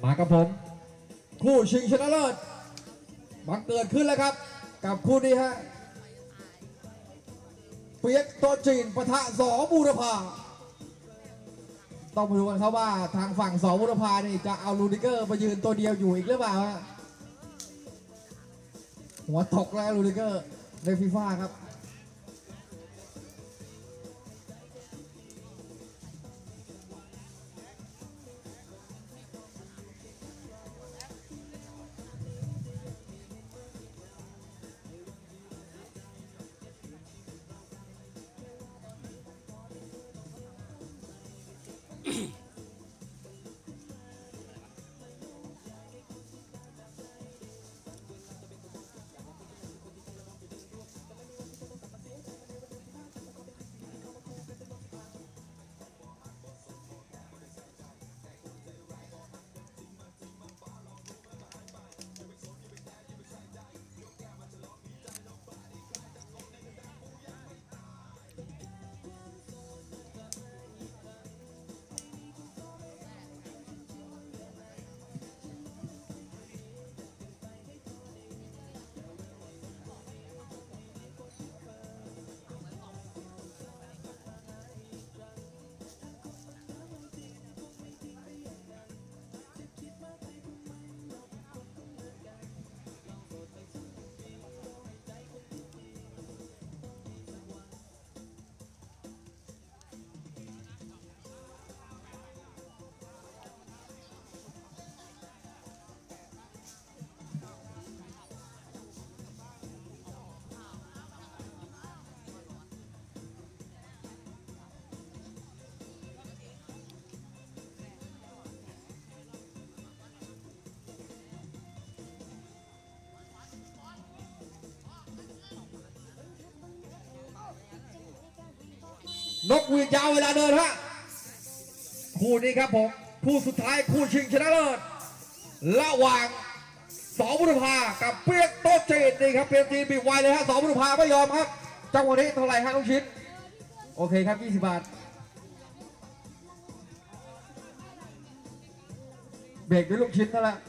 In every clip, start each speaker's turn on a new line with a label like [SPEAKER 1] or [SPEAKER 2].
[SPEAKER 1] มากับผมคู่ชิงชนะเลิศบังเกิดขึ้นแล้วครับกับคู่นี้ฮะเปียกโตจีนปะทะสอบูรพาต้องมาดูกันครับว่าทางฝั่งสอบูรพานี่จะเอาลูดิเกอร์มายืนตัวเดียวอยู่อีกหรือเปล่าฮะหัวตกแล้วลูดิเกอร์ในฟีฟ่าครับนกหวีดยาวเวลาเดินฮะคู่นี้ครับผมคู่สุดท้ายคู่ชิงชนะเลิศระหว่างสอบุรพากับเปียกโตจีนนี่ครับเปียกจีนบีบไวเลยฮะสอบุรพาไม่ยอมครับจังหวะนี้เท่าไหร่ฮะลูกชิ้นโอเคครับ20 บาทเบรกด้วยลูกชิ้นนั่นแหละ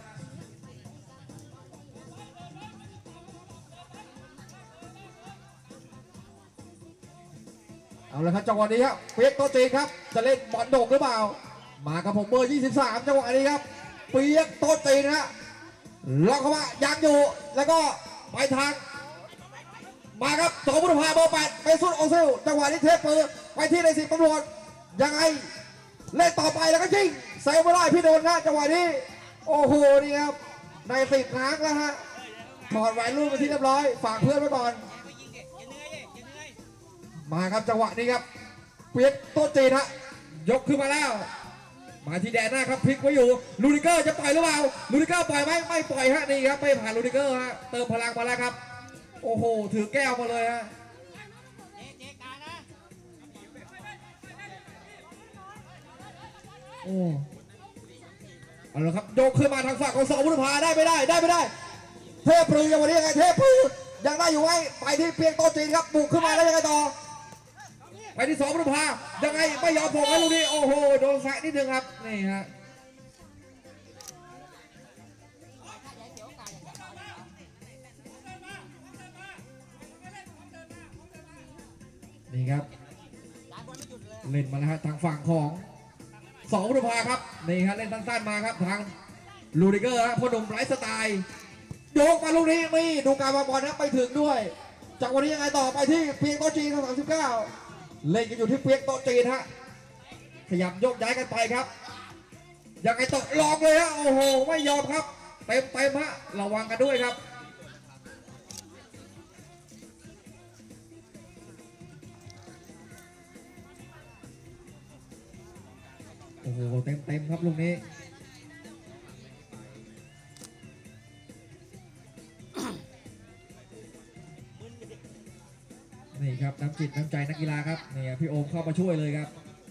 [SPEAKER 1] เอาละครับจังหวะนี้ครับเปียกโตจีนครับจะเล่นบอลโด่งหรือเปล่ามากับผมเบอร์23จังหวะนี้ครับเปียกโตจีนนะฮะล็อกเข้ามายังอยู่แล้วก็ไปทางมาครับสอบุรพาเบอร์8ไปสุดโอซิลจังหวะนี้เทปปืนไปที่ใน10ตำรวจยังไงเล่นต่อไปแล้วก็ยิงเซฟไม่ได้พี่โดนนะจังหวะนี้โอ้โหนี่ครับใน10นัดแล้วฮะถอดแหวนลูกไปที่เรียบร้อยฝากเพื่อนไว้ก่อนมาครับจังหวะนี้ครับเปียกโตจีนฮะยกขึ้นมาแล้วมาที่แดนหน้าครับพลิกไว้อยู่ลูดิเกอร์จะปล่อยหรือเปล่าลูดิเกอร์ปล่อยไหมไม่ปล่อยฮะนี่ครับไม่ผ่านลูดิเกอร์ฮะเติมพลังมาแล้วครับโอ้โหถือแก้วมาเลยฮะโอ้เอาละครับยกขึ้นมาทางฝั่งของสอบุรพาได้ไม่ได้เทพปรือยังวันนี้ยังไงเทพปรือยังได้อยู่ไหมไปที่เปียกโตจีนครับบุกขึ้นมาแล้วยังไงต่อไปที่สอบุรพายังไงไม่ยอมผมแล้วลูกนี้โอ้โหโดนแซะนิดนึงครับนี่ฮะนี่ครับเล่นมาแล้วฮะทางฝั่งของสอบุรพาครับนี่ฮะเล่นสั้นๆมาครับทางลูดิเกอร์ฮะพ่อหนุ่มไร้สไตล์โยกมาลูกนี้นี่ดูการวางบอลนะไปถึงด้วยจากวันนี้ยังไงต่อไปที่เปียกโตจีน39เล่นกันอยู่ที่เปียกโตจีนฮะขยับโยกย้ายกันไปครับยังไงตกลองเลยฮะโอ้โหไม่ยอมครับเต็มฮะระวังกันด้วยครับโอ้โหเต็มครับลูกนี้นี่ครับน้ำจิตน้ำใจนักกีฬาครับนี่พี่โอมเข้ามาช่วยเลยครับ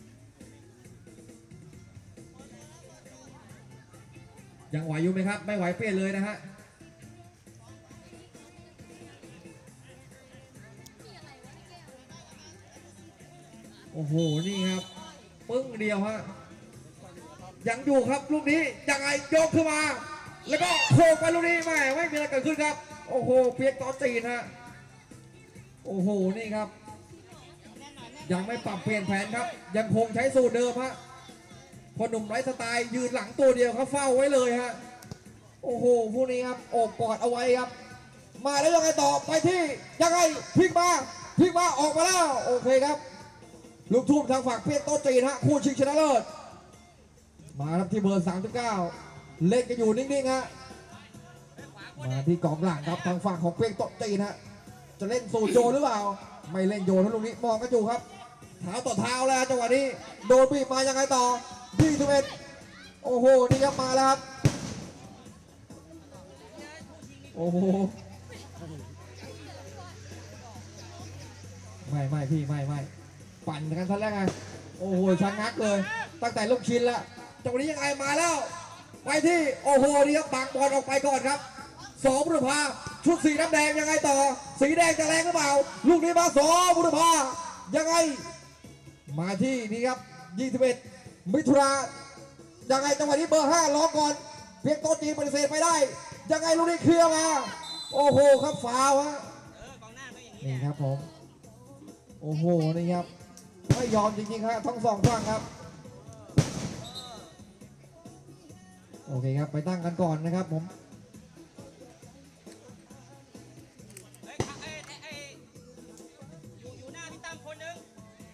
[SPEAKER 1] ยังไหวอยู่ไหมครับไม่ไหวเปลี่ยนเลยนะฮะโอ้โหนี่ครับปึ้งเดียวฮะยังอยู่ครับลูกนี้ยังไงโยกขึ้นมาแล้วก็โค้งไปลูกนี้ไม่มีอะไรเกิดขึ้นครับโอ้โหเปียกต่อตีนฮะโอ้โหนี่ครับยังไม่ปรับเปลี่ยนแผนครับยังคงใช้สูตรเดิมฮะพอหนุ่มไร้สไตล์ยืนหลังตัวเดียวเขาเฝ้าไว้เลยฮะโอ้โหผู้นี้ครับโอบกอดเอาไว้ครับมาแล้วยังไงต่อไปที่ยังไงพลิกมาออกมาแล้วโอเคครับลูกทุ่มทางฝั่งเปียกโต๊ะจีนฮะคู่ชิงชนะเลิศมาครับที่เบอร์39เล่นกันอยู่นิ่งๆฮะมาที่กองหลังครับทางฝั่งของเปียกโต๊ะจีนฮะจะเล่นสูตรโยนหรือเปล่าไม่เล่นโยนทั้งลูกนี้มองกันอยู่ครับเท้าต่อเท้าแล้วจังหวะนี้โดนบีบมายังไงต่อ21โอ้โหนี่ครับมาแล้วครับโอ้โหไม่พี่ไม่ปั่นกันทันแรกไงโอ้โหชะงักเลยตั้งแต่ลูกชิ้นแล้วจังหวะนี้ยังไงมาแล้วไปที่โอ้โหนี่ครับบังบอลออกไปก่อนครับ2 บุรพาชุดสีน้ำแดงยังไงต่อสีแดงจะแรงหรือเปล่าลูกนี้มา2 บุรพายังไงมาที่นี่ครับ21 มิถุนายังไงจังหวะนี้เบอร์5ล็อกก่อนเพียงโต๊ะจีนปฏิเสธไปได้ยังไงลูกนี้เคลียร์มาโอ้โหครับฟาวฮะนี่ครับผมโอ้โหนี่ครับไม่ยอมจริงๆครับทั้ง2 ฝั่งครับโอเคครับไปตั้งกันก่อนนะครับผม
[SPEAKER 2] อยู่หน้าพี่ตั้มคนนึง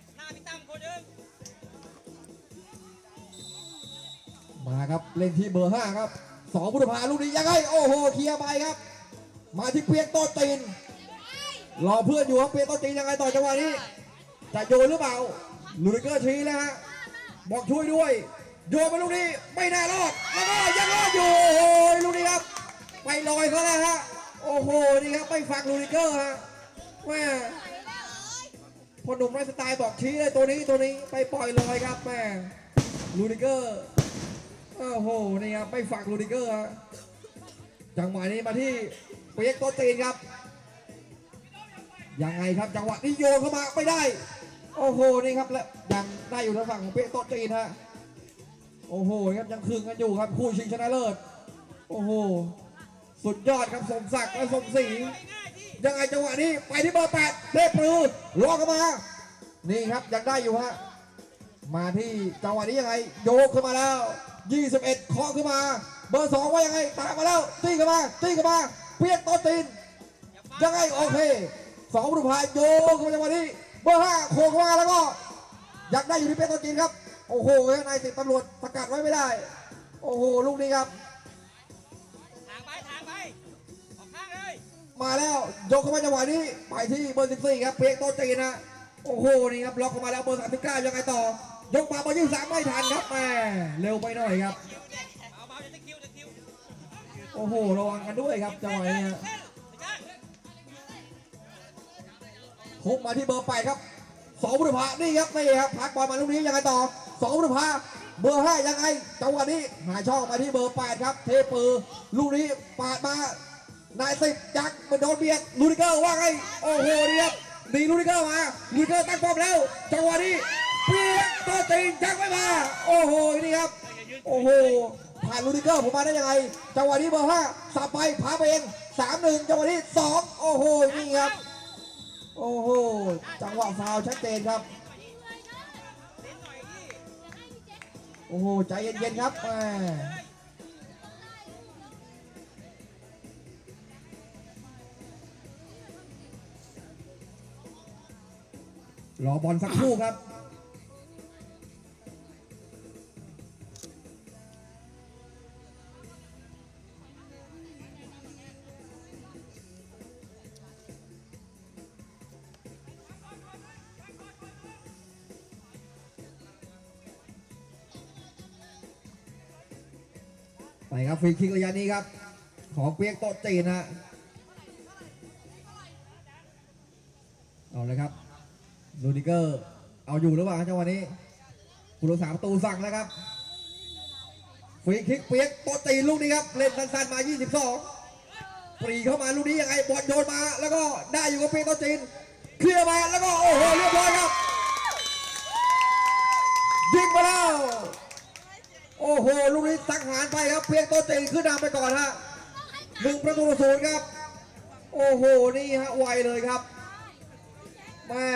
[SPEAKER 1] มาครับเล่นที่เบอร์5ครับ2 บุรพาลูกนี้ยังไงโอ้โหเคลียร์ไปครับมาที่เปียกโต๊ะจีนรอเพื่อนอยู่ครับเปียกโต๊ะจีนยังไงต่อจังหวะนี้จะโยนหรือเปล่าลูริเกอร์ชี้แล้วฮะบอกช่วยด้วยโยนไปลูกนี้ไม่น่ารอดแล้วก็ยังรอดอยู่โอ้โหลูกนี้ครับไปลอยเขาแล้วฮะโอ้โหนี่ครับไม่ฟังลูริเกอร์ฮะแม่พอหนุ่มไร้สไตล์บอกชี้เลยตัวนี้ไปปล่อยลอยครับแม่ลูริเกอร์โอ้โหนี่ครับไม่ฟังลูริเกอร์ฮะจังหวะนี้มาที่เปียกโต๊ะจีนครับยังไงครับจังหวะนี้โยนเข้ามาไม่ได้โอ้โหนี่ครับแล้วยังได้อยู่ทางฝั่งของเปียกโต๊ะจีนฮะโอ้โหครับยังคึงกันอยู่ครับคู่ชิงชนะเลิศโอ้โหสุดยอดครับสมศักดิ์และสมศรียังไงจังหวะนี้ไปที่เบอร์8เทพปลือลอกเข้ามานี่ครับยังได้อยู่ฮะมาที่จังหวะนี้ยังไงโยกขึ้นมาแล้ว21เคาะขึ้นมาเบอร์2ว่ายังไงตามมาแล้วตีเข้ามาเปียกโต๊ะจีนยังไงโอเค2 บุรพาโยกเข้ามาจังหวะนี้เบอร์5โค้งเข้ามาแล้วก็อยากได้อยู่ที่เปียกโต๊ะจีนครับโอ้โหนายติดตำรวจสกัดไว้ไม่ได้โอ้โหลูกนี้ครับ
[SPEAKER 2] ทางไปออกข้างเลย
[SPEAKER 1] มาแล้วยกเข้ามาจังหวะนี้ไปที่เบอร์14ครับเปียกโต๊ะจีนนะโอ้โหนี่ครับล็อกเข้ามาแล้วเบอร์39ยังไงต่อยกมาเบอร์23ไม่ทันครับแม่เร็วไปหน่อยครับ
[SPEAKER 2] เบาๆจะคิว
[SPEAKER 1] โอ้โหระวังกันด้วยครับจังหวะนี้คุกมาที่เบอร์8ครับ2 บุรพานี่ครับพักบอลมาลูกนี้ยังไงต่อ2 บุรพาเบอร์5ยังไงจังหวะนี้หาช่องมาที่เบอร์8ครับเทปือลูกนี้ปาดมานาย10ยักมันโดนเบียดลูดิเกอร์ว่าไงโอ้โหนี่ครับหนีลูดิเกอร์มาลูดิเกอร์ตั้งป้อมแล้วจังหวะนี้เปียกโต๊ะจีนยักไม่มาโอ้โหนี่ครับโอ้โหผ่านลูดิเกอร์ผมมาได้ยังไงจังหวะนี้เบอร์5สับไปพาไปเอง3-1จังหวะนี้2โอ้โหนี่ครับโอ้โหจังหวะฟาวชัดเจนครับโอ้โหใจเย็นๆครับรอบอลสักครู่ครับไปครับฟรีคิกระยะนี้ครับของเปียกโต๊ะจีนนะเอาเลยครับลูดิเกอร์เอาอยู่หรือเปล่าจังหวะนี้ผู้รักษาประตูสั่งแล้วครับฟรีคิกเปียกโต๊ะจีนลูกนี้ครับเล่นสั้นๆมา22ปรีเข้ามาลูกนี้ยังไงบอลโยนมาแล้วก็ได้อยู่กับเปียกโต๊ะจีนเคลียร์มาแล้วก็โอ้โหเรียบร้อยครับยิงมาแล้วโโอ้โหลูกนี้สังหารไปครับเพียงโต๊ะจีนขึ้นนำไปก่อนฮะ1-0ครับโอ้โหนี่ฮะไวเลยครับแม่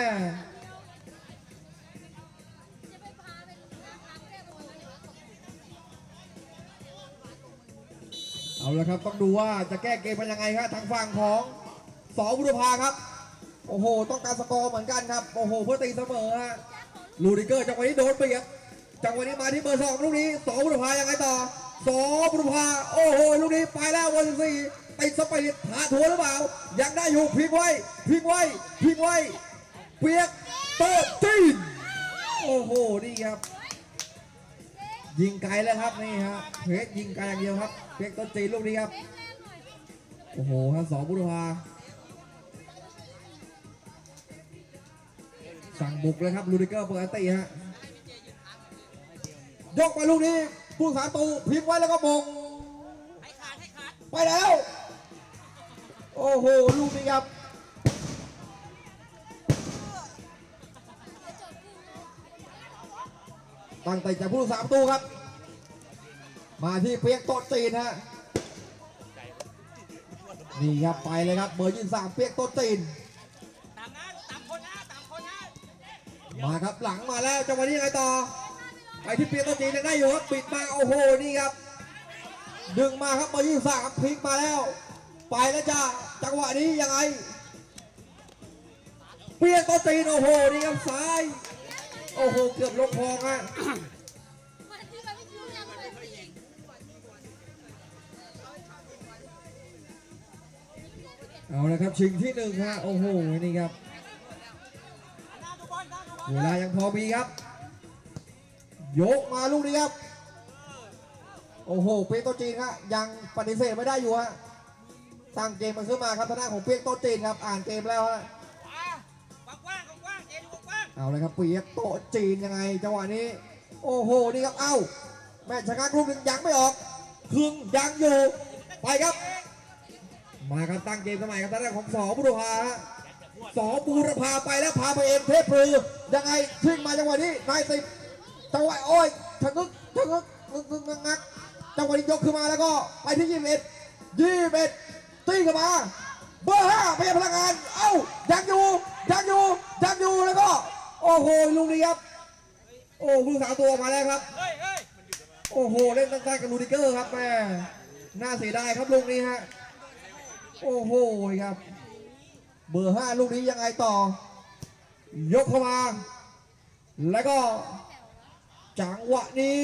[SPEAKER 1] เอาละครับต้องดูว่าจะแก้เกมเป็นยังไงครับทางฝั่งของสอบุรพาครับโอ้โหต้องการสกอร์เหมือนกันครับโอ้โหเพื่อตีเสมอฮะลูดิเกอร์จังหวะนี้โดนเปรียบจังหวะนี้มาที่เบอร์ 2ลูกนี้สอบุรพายังไงต่อสอบุรพาโอ้โหลูกนี้ไปแล้ววันที่4ติดสปีดหาทัวหรือเปล่ายังได้อยู่พลิกไว้พลิกไว้พลิกไว้เปียกโต๊ะจีนโอ้โหนี่ครับยิงไกลแล้วครับนี่ฮะเพชรยิงไกลอย่างเดียวครับเปียกโต๊ะจีนลูกนี้ครับโอ้โหฮะสอบุรพาสั่งบุกเลยครับลูดิเกอร์เปิดตีฮะยกไปลูกนี้ผู้สาตูพลิกไว้แล้วก็มง
[SPEAKER 2] ให้ขาด
[SPEAKER 1] ไปแล้วโอ้โหลูกนี้ครับตั้งแต่จากผู้สาตูครับมาที่เปียกโต๊ะจีนฮะนี่ครับไปเลยครับเบอร์23เปียกโต๊ะจีน
[SPEAKER 2] ตามนั้นตามคนนะ
[SPEAKER 1] มาครับหลังมาแล้วจังหวะนี้ยังไงต่อไปที่เปียกโต๊ะจีนยังได้อยู่ครับปิดมาโอ้โหนี่ครับดึงมาครับเบอร์23พลิกมาแล้วไปแล้วจ้าจังหวะนี้ยังไงเปียกโต๊ะจีนโอ้โหนี่ครับซ้ายโอ้โหเกือบลงคลองฮะเอาละครับชิงที่1ฮะโอ้โหนี่ครับเวลายังพอมีครับยกมาลูกนี้ครับโอ้โหเปียกโต๊ะจีนครับยังปฏิเสธไม่ได้อยู่ฮะตั้งเกมมันขึ้นมาครับทางด้านของเปียกโต๊ะจีนครับอ่านเกมแล้วฮะ
[SPEAKER 2] กว้างเอ็นกว้าง
[SPEAKER 1] เอาเลยครับเปียกโต๊ะจีนยังไงจังหวะนี้โอ้โหนี่ครับเอ้าแม่ชะงักลูกหนึ่งยังไม่ออกครึ่งยังอยู่ไปครับมาครับตั้งเกมสมัยครับทางด้านของสอบุรพาฮะสอบุรพาไปแล้วพาไปเองเทพปรือยังไงทิ้งมาจังหวะนี้นายสิบจังหวะโอ้ยชะงึกงักจังหวะนี้ยกขึ้นมาแล้วก็ไปที่21ตีเข้ามาเบอร์5พยายามพลังงานเอ้ายังอยู่แล้วก็โอ้โหลูกนี้ครับโอ้ผู้สาวตัวมาแล้วครับโอ้โหเล่นตั้งแต่กับลูดิเกอร์ครับแม่น่าเสียดายครับลูกนี้ฮะโอ้โหครับเบอร์5ลูกนี้ยังไงต่อยกเข้ามาแล้วก็จังหวะนี้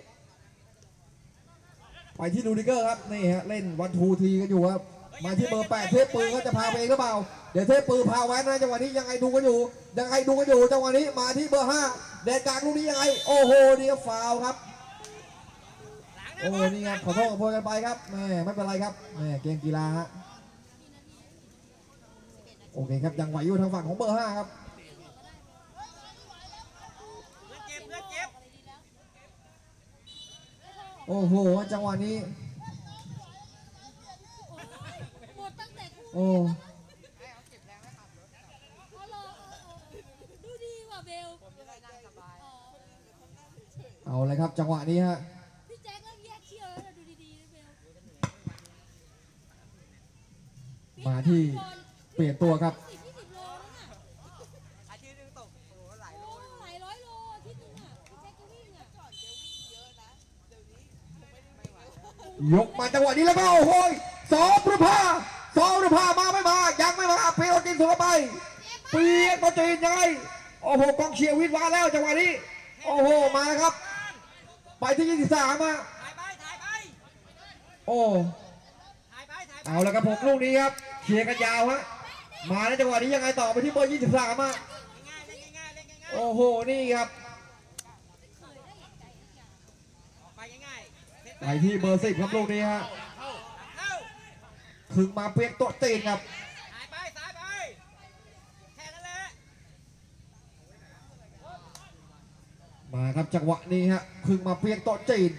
[SPEAKER 1] ไปที่ลูดิเกอร์ครับนี่ฮะเล่นวันทูทีกันอยู่ครับมาที่เบอร์8เทพปืนเขาจะพาไปเองหรือเปล่าเดี๋ยวเทพปืนพาแว้นนะจังหวะนี้ยังไงดูกันอยู่จังหวะนี้มาที่เบอร์5แดนกลางลูกนี้ยังไงโอ้โหนี่ครับฟาวครับโอ้นี่ครับขอโทษกันไปครับไม่เป็นไรครับเกมกีฬาฮะโอเคครับยังไหวอยู่ทางฝั่งของเบอร์5ครับโอ้โหจังหวะนี้โอ้เอาเลยครับจังหวะนี้ฮะมาที่เปลี่ยนตัวครับยกมาจังหวะนี้แล้วก็โอ้โหสอบุรพามาไม่มายังไม่มาเปียกโต๊ะจีนสวนไปเปียกโต๊ะจีนยังไงโอ้โหกองเชียร์วิทย์มาแล้วจังหวะนี้โอ้โหมาครับไปที่23มาโอ้เอาแล้วครับผมลูกนี้ครับเชียร์กันยาวฮะมาในจังหวะนี้ยังไงต่อไปที่เบอร์23มาโอ้โหนี่ครับไปที่เบอร์10ครับลูกนี้ฮะถึงมาเปียกโต๊ะจีนครับมาครับจังหวะนี้ฮะพึงมาเปียกโต๊ะจีน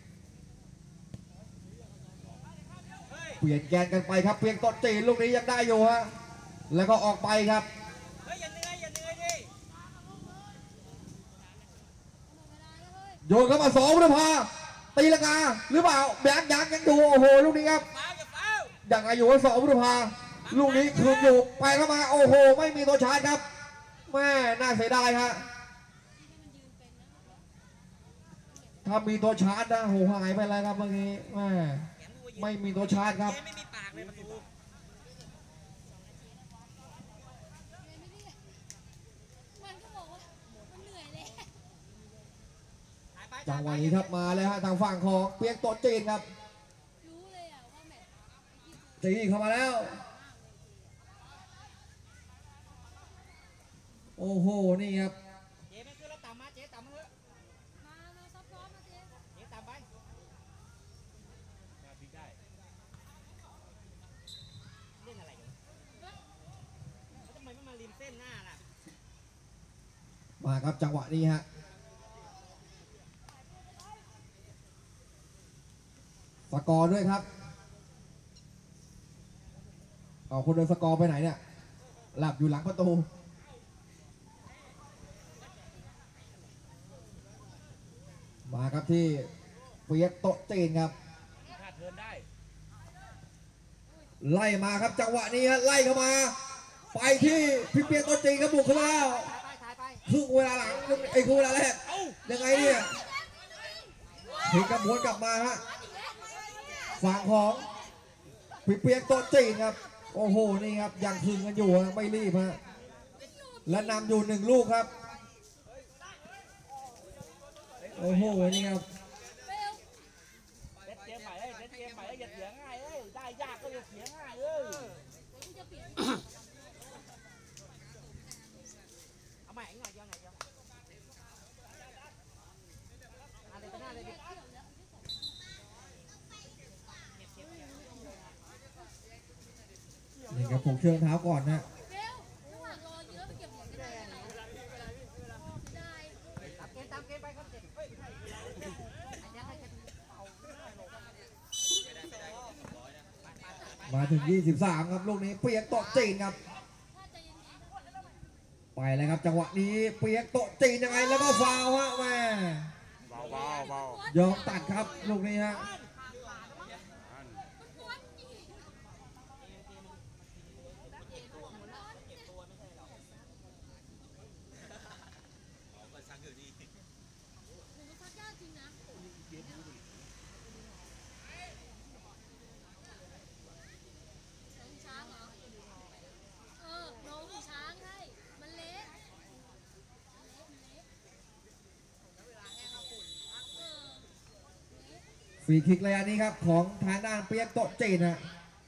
[SPEAKER 1] เปลี่ยนแกนกันไปครับเปียกโต๊ะจีนลูกนี้ยังได้อยู่ฮะแล้วก็ออกไปครับโยนเข้ามาสองบุรพาตีลังกาหรือเปล่ายังดูโอ้โหลูกนี้ครับ
[SPEAKER 2] ฟาวอย่าฟาว
[SPEAKER 1] ยังไงอยู่ว่า2 บุรพาลูกนี้คืนอยู่ไปเข้ามาโอ้โหไม่มีตัวชาร์จครับแม่น่าเสียดายฮะถ้ามีตัวชาร์จนะโหหายไปแล้วครับเมื่อกี้แม่ไม่มีตัวชาร์จครับ
[SPEAKER 2] เกมไม่มีปากเลยประตู
[SPEAKER 3] มันก็บอกว่ามันเหนื่อยเลย
[SPEAKER 2] ถ่ายไป
[SPEAKER 1] จังหวะนี้ครับมาแล้วฮะทางฝั่งของเปียกโตะจีนครับ
[SPEAKER 3] รู้เลยอ่ะว่าแมตช์
[SPEAKER 1] จีเข้ามาแล้วโอ้โหนี่ครับ
[SPEAKER 2] เจ๊ไม่ขึ้นแล้วต่ำมาเจ๊ต่ำมาเถอะ
[SPEAKER 3] มาซับซ้อนมาเจ๊
[SPEAKER 2] เจ๊ต่ำไปมาพลิกได้เล่นอะไรกันแล้วทำไมไม่มาริมเส้นหน้าล่ะ
[SPEAKER 1] มาครับจังหวะนี้ฮะสกอร์ด้วยครับเอาคนเดินสกอร์ไปไหนเนี่ยหลับอยู่หลังประตูมาครับที่เปียกโตะจีนครับ
[SPEAKER 2] ถ้าเทินได้
[SPEAKER 1] ไล่มาครับจังหวะนี้ฮะไล่เข้ามา ไปที่พี่เปียกโตะจีนครับบุกเข้ามาแล้ว
[SPEAKER 2] ถ่ายไป
[SPEAKER 1] ครึ่งเวลาหลังไอ้ครึ่งเวลาแรกยังไงเนี่ยถึงกระบวนกลับมาฮะฝั่งของพี่เปียกโตะจีนครับโอ้โหนี่ครับยังคึงกันอยู่ฮะไม่รีบฮะและนำอยู่1 ลูกครับโอ้โหนี่ครับ
[SPEAKER 3] เบล
[SPEAKER 2] เล่นเกมใหม่เล่นเกมใหม่อย่าเสียง่ายได้ยากก็อย่าเสียง่าย
[SPEAKER 3] กูจะเปลี่ยน
[SPEAKER 2] เอาใหม่หน่อยเดียวอะไรไปหน้าเลยดิ
[SPEAKER 1] นี่ครับผูกเชือกเท้าก่อนนะ
[SPEAKER 3] เบลระหว่างรอเยอะไปเก็บเหรียญไม่ได้อะไรได้
[SPEAKER 2] ตามเกมไปครับเด็ก
[SPEAKER 1] มาถึง23ครับลูกนี้เปียกโตะจีนครับ
[SPEAKER 3] ถ้าใจเย็น
[SPEAKER 1] ไปเลยครับจังหวะนี้เปียกโตะจีนยังไงแล้วก็ฟาวล์ฮะแม่
[SPEAKER 4] เบาย
[SPEAKER 1] อมตัดครับลูกนี้ฮะ
[SPEAKER 3] หนูซักยากจริงนะน้องช้างเหรอน้องช้างใช่มันเละเ
[SPEAKER 1] ฟรีคิกระยะนี้ครับของทางด้านเปียกโตะจีนฮะ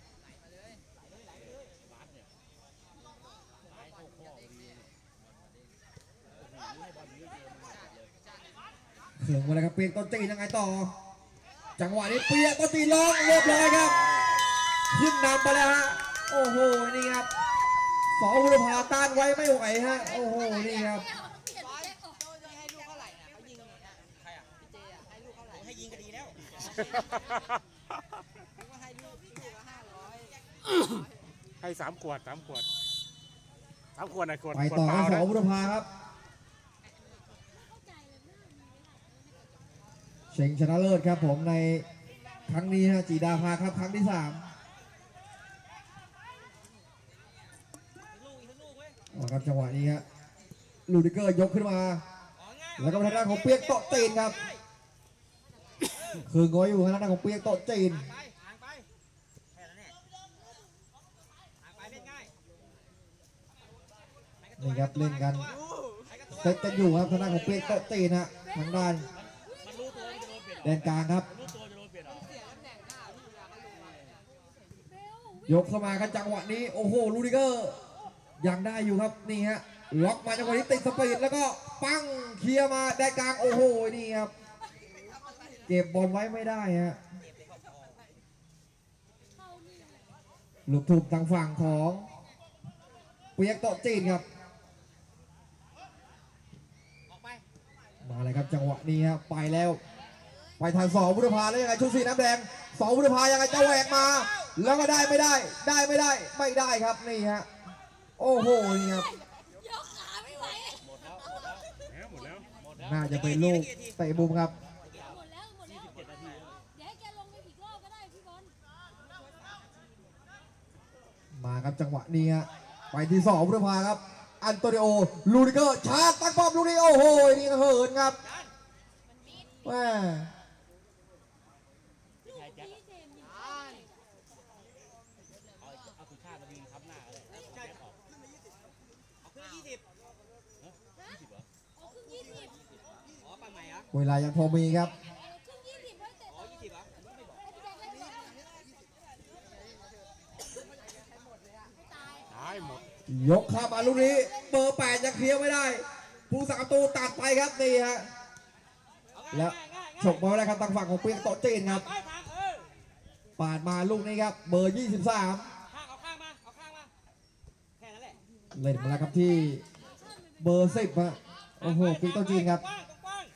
[SPEAKER 1] เขิงมาเลยครับเปียกโตะจีนยังไงต่อจังหวะนี้เปียกโตะจีนลงเรียบร้อยครับขึ้นนำไปแล้วฮะโอ้โหนี่ครับ2 บุรพาต้านไว้ไม่ไหวฮะโอ้โหนี่ครับ
[SPEAKER 2] ให้ลูกเท่าไหร่นะเขายิงใครอ่ะพี่เจอ่ะให้ลูกเท่าไหร่ให้ยิงก็ดีแล้วก็ให้ลูกละ500
[SPEAKER 4] ให้3 ขวดนะขวด
[SPEAKER 1] ไปต่อ
[SPEAKER 4] เป
[SPEAKER 1] กั
[SPEAKER 4] ล่าน
[SPEAKER 1] 2 บุรพาครับเชิงชนะเลิศครับผมในครั้งนี้ฮะจีดาภาครับครั้งที่ 3 ครับจังหวะนี้ฮะลูดิเกอร์ยกขึ้นมาแล้วก็ทางด้านของเปียกโตะจีนครับคืองอยอยู่ทางด้านของเปียกโตะจีน
[SPEAKER 2] ห่างไปแค่นั้นแหละห่างไปเล่นง่าย
[SPEAKER 1] นี่ครับเล่นกันเซตกันอยู่ครับทางด้านของเปียกโตะจีนฮะทางด้าน
[SPEAKER 2] มันรู้ตัวจะโดนเปลี่ยน
[SPEAKER 1] แดนกลางครับ
[SPEAKER 2] รู้ตัวจะโดนเปลี่ยนหรอย
[SPEAKER 1] กเข้ามากันจังหวะนี้โอ้โหลูดิเกอร์ยังได้อยู่ครับนี่ฮะล็อกมาจังหวะนี้ติดสปีดแล้วก็ปั้งเคลียร์มาแดนกลางโอ้โหนี่ครับเก็บบอลไว้ไม่ได้ฮะลูกถูกทางฝั่งของเปียกโตะจีนครับ
[SPEAKER 2] ออกไป
[SPEAKER 1] มาเลยครับจังหวะนี้ครับไปแล้วไปทาง2 บุรพาแล้วยังไงชุดสีน้ำแดง2 บุรพายังไงจะแหวกมาแล้วก็ได้ไม่ได้ไม่ได้ครับนี่ฮะโอ้โหนี่ครับ
[SPEAKER 3] ยกขาไม่ไหว
[SPEAKER 2] หมดแล้ว
[SPEAKER 4] หมดแล้ว
[SPEAKER 1] น่าจะเป็นลูกเตะมุมครับ
[SPEAKER 3] หมดแล้ว
[SPEAKER 2] 27 นาที
[SPEAKER 1] ครับจังหวะนี้ฮะไปที่2พุทธภาครับอันโตนิโอลูดิเกอร์ชาร์จตั้งป้อมลูกนี้โอ้โหนี่ก็เหินครับแม่
[SPEAKER 3] ลูกพี่เจมส์ยิง
[SPEAKER 2] เอาสุชาติมายิงทับหน้าเลยใช่ออกขึ้นมา20เอาขึ้น20
[SPEAKER 3] เอาครึ่ง20
[SPEAKER 2] อ๋อปังใหม่เหรอ
[SPEAKER 1] เวลายังพอมีครับ
[SPEAKER 3] ครึ่ง20ไว้แต่
[SPEAKER 2] อ๋อ20เหรอ
[SPEAKER 3] ให้พี่แจ็คเล่นเลยให้ตาย
[SPEAKER 4] ตายหมด
[SPEAKER 1] ยกข้ามมาลูกนี้เบอร์8ยังเคลียร์ไม่ได้ผู้สาประตูตัดไปครับนี่ฮะแล้วฉกบอลได้ครับทางฝั่งของเปียกโตะจีนครับ
[SPEAKER 2] ไปทาง
[SPEAKER 1] ปาดมาลูกนี้ครับเบอร์ 23
[SPEAKER 2] ข้างเอาข้างมาเอาข้างมาแค่นั้นแหละ
[SPEAKER 1] เล่นมาแล้วครับที่เบอร์ 10ฮะโอ้โหเปียกโตะจีนครับ
[SPEAKER 2] กว้างกว้าง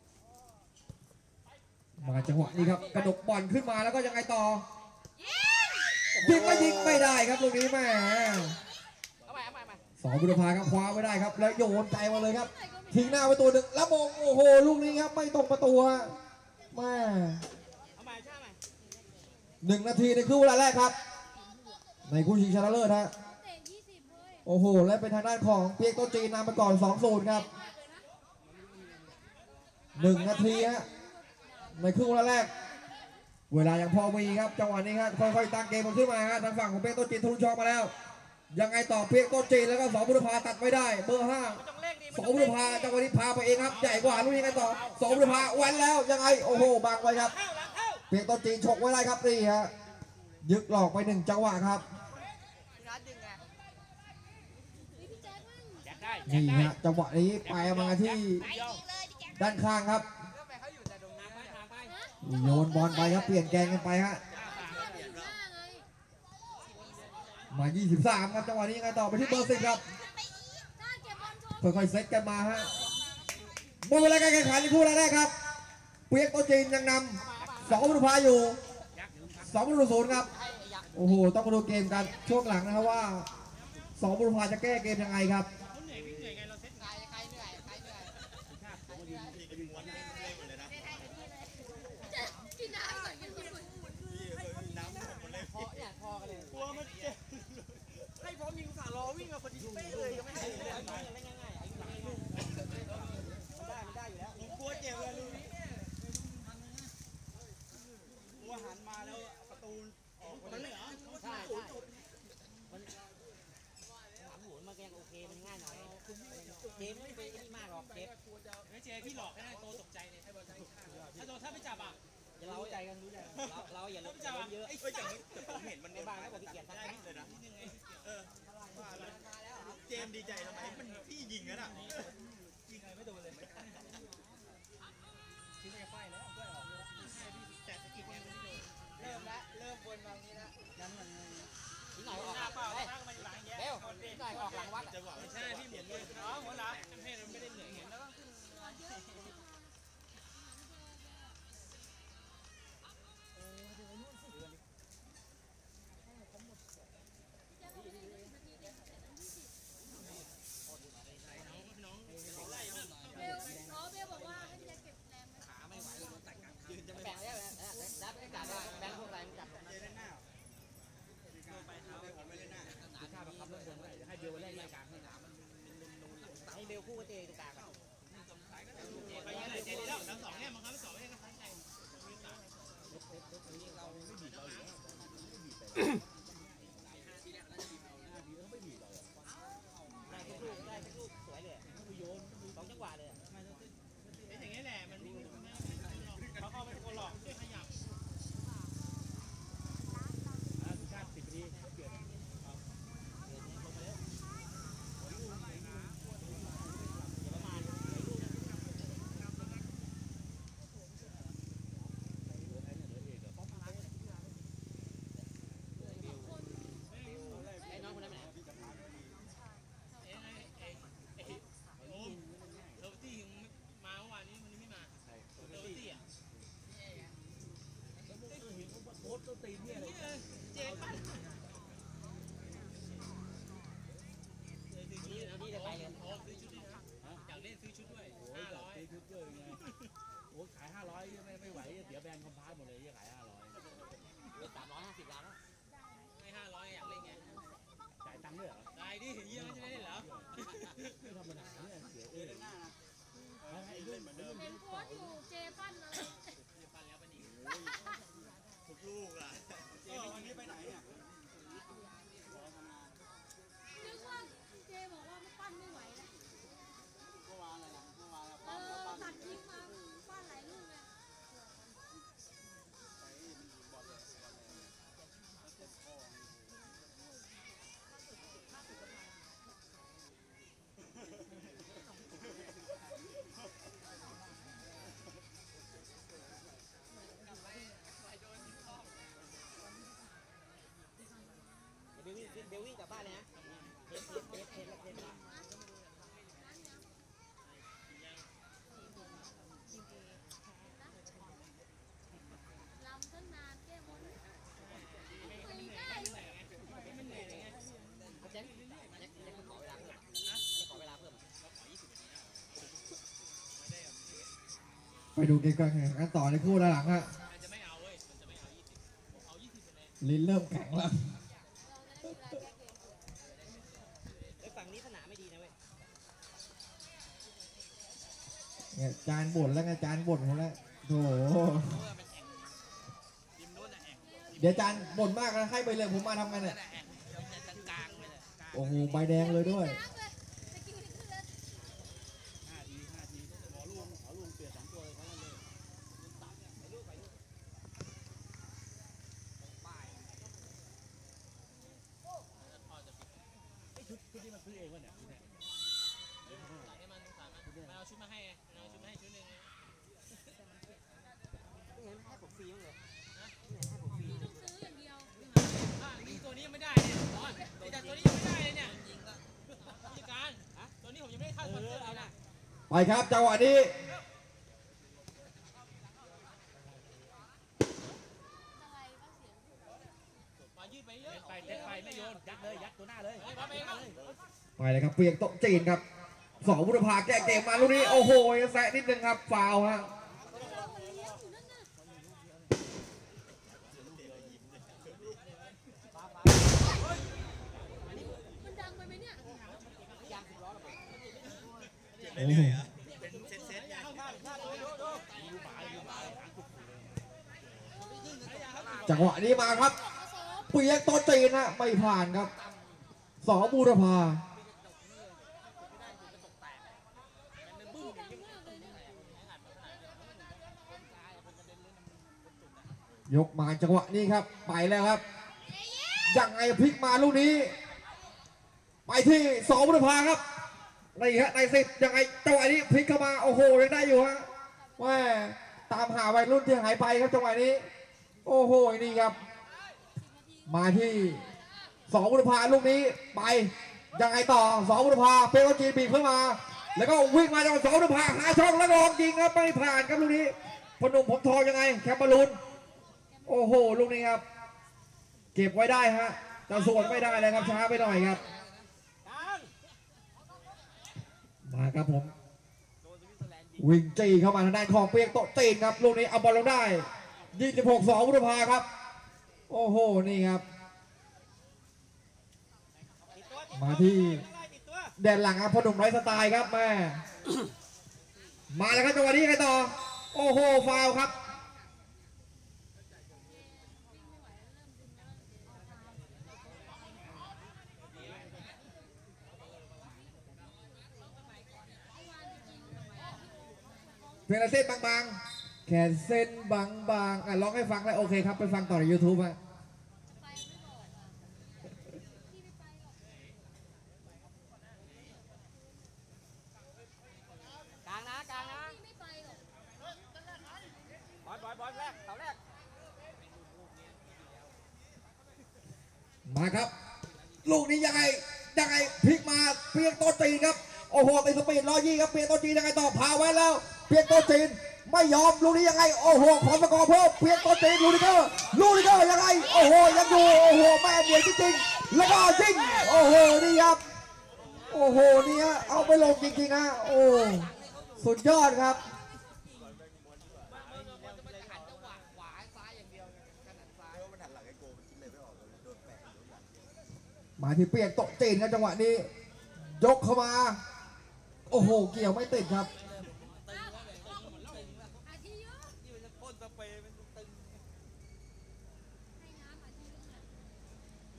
[SPEAKER 1] มาจังหวะนี้ครับกระดกบอลขึ้นมาแล้วก็ยังไงต่อยิงไม่ได้ครับลูกนี้แหม่
[SPEAKER 2] เอาใหม่เอาใหม่
[SPEAKER 1] สองบุรพาครับคว้าไม่ได้ครับแล้วโยนไกลมาเลยครับทิ้งหน้าไปตัวหนึ่งแล้วมงโอ้โหลูกนี้ครับไม่ตรงประตูฮะแม่
[SPEAKER 2] เอาใหม่ใช่ไหม
[SPEAKER 1] 1 นาทีในครึ่งเวลาแรกครับในคู่ชิงชนะเลิศฮะ
[SPEAKER 3] เตะ20เว้ย
[SPEAKER 1] โอ้โหและเป็นทางด้านของเปียกโตะจีนนำไปก่อน 2-0 ครับ 1 นาทีฮะในครึ่งเวลาแรก เวลายังพอมีครับจังหวะนี้ครับค่อยๆตั้งเกมมันขึ้นมาฮะทางฝั่งของเปียกโตะจีนทะลุช่องมาแล้ว ยังไงต่อเปียกโตะจีนแล้วก็สองบุรพาตัดไม่ได้เบอร์ 5
[SPEAKER 2] มันต้องเร่งดิ
[SPEAKER 1] สองบุรพาจังหวะนี้พาไปเองครับใหญ่กว่าลูกนี้กันต่อสองบุรพาแวนแล้วยังไงโอ้โหบังไว้ครับ
[SPEAKER 2] เข้าหลังเข้า
[SPEAKER 1] เปียกโตะจีนฉกไว้ได้ครับนี่ฮะยึกหลอกไป1 จังหวะครับ
[SPEAKER 2] นัดดึงไง
[SPEAKER 3] พี่แจ็คมั่ง
[SPEAKER 2] แจกได้
[SPEAKER 1] นี่ฮะจังหวะนี้ไปมาที่ด้านข้างครับ
[SPEAKER 2] เรื่องไปเขาอยู่แต่ตรงนั้นไปทางไป
[SPEAKER 1] โยนบอลไปครับเปลี่ยนแกงกันไปฮะ
[SPEAKER 3] ข้ามไปถึงหน้าไง
[SPEAKER 1] มา 23 ครับจังหวะนี้ยังไงต่อไปที่เบอร์ 10 ครับ
[SPEAKER 3] ถ้าเก็บบอลชน
[SPEAKER 1] ค่อยๆเซตกันมาฮะหมดเวลาการแข่งขันในคู่แรกครับเปียกโตะจีนยังนำ2 บุรพาอยู่2-0 ครับโอ้โหต้องมาดูเกมกันช่วงหลังนะครับว่า2 บุรพาจะแก้เกมยังไงครับ
[SPEAKER 2] ใครเหนื่อยใครเหนื่อย
[SPEAKER 3] จะกินน้ำก่อนกินสุด
[SPEAKER 2] พอเนี่ยพอกันเลยกลัวมันเจ็บให้พร้อมยิงสารอวิ่งมาพอดีเป๊ะเลยก็ไม่ให้เลยเล่นง่ายๆไอ้หลังลูกมันได้อยู่แล้วผมกลัวเจ็บเลยลูกนี้กลัวหันมาแล้วประตูออกมันเหรอใช่มันหลังหัวมันก็ยังโอเคมันง่ายหน่อยเจมไม่ไปนี่มากหรอกเจมไม่เจพี่หลอกให้โตตกใจเนี่ยถ้าโตถ้าไม่จับอ่ะอย่าเราใจกันรู้ใจเราอย่าลบเยอะแต่ผมเห็นมันในบ้านแล้วผมเกลียดทั้งนั้นเลยนะเจมดีใจทำไมมันพี่ยิงกันอ่ะยิงอะไรไม่โดนเลยทิ้งไปไฟแล้วก็ออกแต่สกิลยังไม่โดนเริ่มแล้วเริ่มบนบางนี้แล้วยันมันทิ้งหน่อยออกหลังเร็วทิ้งหน่อยออกหลังวัดจังหวะไม่ใช่พี่เหมือนเลยอ๋อหัวหลังไม่ได้เหนื่อยเห็นแล้วก็ขึ้น
[SPEAKER 3] เบลเบลบอกว่าให้พี่แจ็คเก็บแรงไหม
[SPEAKER 2] ขาไม่ไหวโดนตัดกลางทางยืนจะแบ่งได้แล้วรับไม่จับแบ่งพวกอะไรมันจับเจเล่นหน้าไปเท้าผมไม่เล่นหน้าถ้าประคับรถเดินให้เบลเล่นกลางให้หนามันให้เบลคู่กับเจตรงกลางไปยังไงเจดีแล้วทั้งสองเนี่ยมันครับสองเนี่ยก็ทั้งใจเราไม่บีบเราอยู่ได้ทุกลูกสวยเลยโยน2 จังหวะเลยเป็นอย่างนี้แหละมันเขาเข้าไปคนหลอกด้วยขยับสุชาติ10 นาทีเกิดลงมาแล้วประมาณไอ้น้องคนนั้นไหนโรบตี้มาเมื่อวานนี้วันนี้ไม่มาโรบตี้อ่ะโค้ชตัวตีนเนี่ยอะไรเจ๊ครับนี่จะไปเลยซื้อชุดด้วยนะอยากเล่นซื้อชุดด้วย500ซื้อชุดด้วยไงโอ้ขาย500ไม่ไหวเสียแบรนด์คอมพาสหมดเลยขาย500 350 ล้านแล้วไม่500อยากเล่นไงกลับบ้านเลยนะเทส
[SPEAKER 3] ลำต้นนานแก้บนตีได้อยู่
[SPEAKER 2] แจ็คขอเวลาเพิ่มขอเวลาเพิ่ม
[SPEAKER 1] ไปดูเกมการแข่งขันต่อในคู่ด้านหลังฮะลิ้นเริ่มแข็งแล้ว
[SPEAKER 2] ไอ้ฝั่งนี้สนามไม่ดีนะเว้ย
[SPEAKER 1] เนี่ยจานบ่นแล้วไงจานบ่นผมแล้วโถเดี๋ยวจานบ่นมากนะให้ไปเลยผมมาทำไงเนี่ยโอ้โหใบแดงเลยด้วย
[SPEAKER 3] จะกินไม่ขึ้นเลย
[SPEAKER 2] ไม่งั้นให้ผมฟรีมั้งเลยให้ผมฟรี
[SPEAKER 3] พี่ต้องซื้ออย่างเดียว
[SPEAKER 5] ตัวนี้ยังไม่ได้เนี่ยแต่ตัวนี้ยังไม่ได้เลยเนี่ยผู้จัดการตัวนี้ผมยังไม่ได้เข้าสปอนเซอร์เลยนะ
[SPEAKER 1] ไปครับจังหวะนี้
[SPEAKER 3] อะไรบ้างเสียง
[SPEAKER 5] มายืดไปเยอะ
[SPEAKER 2] ไปไม่โยนยัดเลยยัดตัวหน้าเลย
[SPEAKER 5] ไปครับไปครับ
[SPEAKER 1] ไปเลยครับเปียกโต๊ะจีนครับสองบุรพาแก้เกมมาลูกนี้โอ้โหแซะนิดนึงครับฟาวล์ฮะ
[SPEAKER 3] เราเลี้ยงอยู่นั่นน่ะมันดังไปไหมเนี่ย
[SPEAKER 2] ยาง10 ล้อระเบิด
[SPEAKER 1] โอ้โหจังหวะนี้มาครับ เปียกโต๊ะจีนนะไม่ผ่านครับสองบุรพา
[SPEAKER 3] ที่ดังมากเลยเนี่ย
[SPEAKER 1] ยกมาจังหวะนี้ครับไปแล้วครับยังไงพลิกมาลูกนี้ ไปที่สองบุรพาครับนี่ฮะใน10ยังไงจังหวะนี้พลิกเข้ามาโอ้โหยังได้อยู่ฮะแม่ตามหาวัยรุ่นที่หายไปครับจังหวะนี้ โอ้โหนี่ครับ มาที่สองบุรพาลูกนี้ไปยังไงต่อสองบุรพาเปโตรจีนบีบขึ้นมา แล้วก็วิ่งมาจากสองบุรพาหาช่องแล้วลองยิงครับไม่ผ่านครับลูกนี้พนมผมทองยังไงแคมบอลูนโอ้โหลูกนี้ครับ เก็บไว้ได้ฮะแต่ส่วนไม่ได้เลยครับช้าไปหน่อยครับ มาครับผม วิ่งจี้เข้ามาทางด้านของเปียกโตะจีนครับลูกนี้เอาบอลลงได้26 2บุรพาครับโอ้โหนี่ครับ มาที่แดนหลังครับพอหนุ่มไร้สไตล์ครับแม่ มาแล้วครับจังหวะนี้ใครต่อโอ้โหฟาวล์ครับเพลงเส้นบางๆแขนเส้นบางๆร้องให้ฟังแล้วโอเคครับไปฟังต่อใน YouTube ฮะ
[SPEAKER 3] ไปไม่บอกอ่ะพี่ไม่ไปหรอก
[SPEAKER 2] กลางนะ
[SPEAKER 3] พี่ไม่ไปหรอก
[SPEAKER 2] บอลแรกเสาแรก
[SPEAKER 1] มาครับ ลูกนี้ยังไงพลิกมาเปียกโตะจีนครับโอ้โหเป็นสปีด120ครับเปียกโตะจีนยังไงต่อพาไว้แล้วเปียกโตะจีนไม่ยอมลูกนี้ยังไงโอ้โหขอสกอร์เพิ่มเปียกโตะจีนลูกนี้ก็ยังไงโอ้โหยังอยู่โอ้โหแม่เดียวจริงๆแล้วก็ยิงโอ้โหนี่ครับโอ้โหนี่ฮะเอาไปลงจริงๆฮะโอ้สุดยอดครับมาที่เปียกโตะจีนครับจังหวะนี้ยกเข้ามาโอ้โหเกี่ยวไม่ติดครับ
[SPEAKER 3] อาทิเยอะให้น้ำอาทิเยอะเนี่ย